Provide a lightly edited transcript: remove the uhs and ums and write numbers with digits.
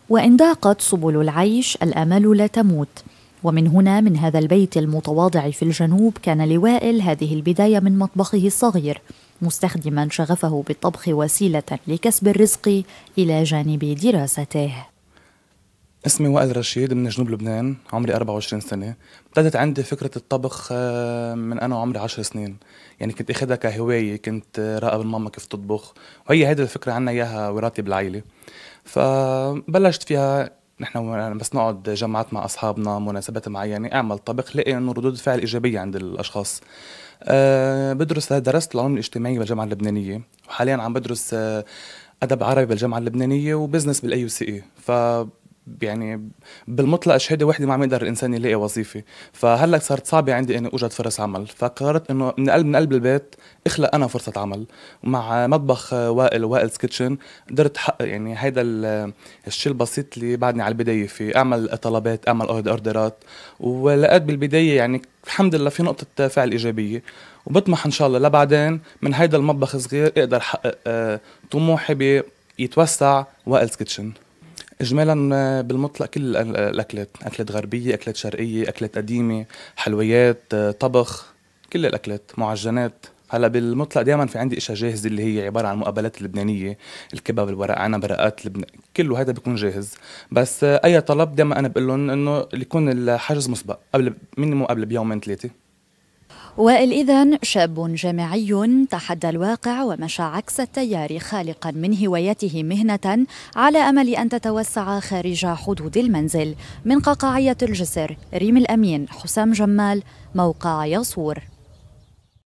وإن ضاقت سبل العيش الآمال لا تموت. ومن هنا من هذا البيت المتواضع في الجنوب كان لوائل هذه البداية من مطبخه الصغير، مستخدما شغفه بالطبخ وسيلة لكسب الرزق إلى جانب دراسته. اسمي وائل رشيد من جنوب لبنان، عمري 24 سنة. ابتدت عندي فكرة الطبخ من أنا وعمري 10 سنين، يعني كنت أخذها كهواية، كنت راقب ماما كيف تطبخ، وهي هيدا الفكرة عنا إياها وراثي بالعائلة. فبلشت فيها نحن بس نقعد جمعات مع أصحابنا، مناسبات معينة، أعمل طبخ، لقي إنه ردود فعل إيجابية عند الأشخاص. درست العلوم الاجتماعية بالجامعة اللبنانية، وحاليا عم بدرس أدب عربي بالجامعة اللبنانية وبزنس بالAUCE. يعني بالمطلق شهادة واحدة ما عم يقدر الإنسان يلاقي وظيفة، فهلأ صارت صعبة عندي إني أوجد فرص عمل، فقررت إنه من قلب البيت اخلق أنا فرصة عمل. ومع مطبخ وائل's كيتشن قدرت أحقق يعني هيدا الشيء البسيط اللي بعدني على البداية فيه، أعمل طلبات، أعمل أوردرات، ولقيت بالبداية يعني الحمد لله في نقطة فعل إيجابية، وبطمح إن شاء الله لبعدين من هيدا المطبخ صغير أقدر أحقق طموحي بيتوسع وائل's كيتشن. اجمالا بالمطلق كل الاكلات، اكلات غربيه، اكلات شرقيه، اكلات قديمه، حلويات، طبخ، كل الاكلات، معجنات. هلا بالمطلق دائما في عندي اشياء جاهزه اللي هي عباره عن المقبلات اللبنانيه، الكباب، الورق عنب، برقات لبنان، كله هذا بيكون جاهز. بس اي طلب دائما انا بقول لهم انه يكون الحجز مسبق قبل مينيموم قبل بيومين ثلاثه. وائل إذن شاب جامعي تحدى الواقع ومشى عكس التيار، خالقا من هوايته مهنة على أمل أن تتوسع خارج حدود المنزل. من قاقعية الجسر، ريم الأمين، حسام جمال، موقع يصور.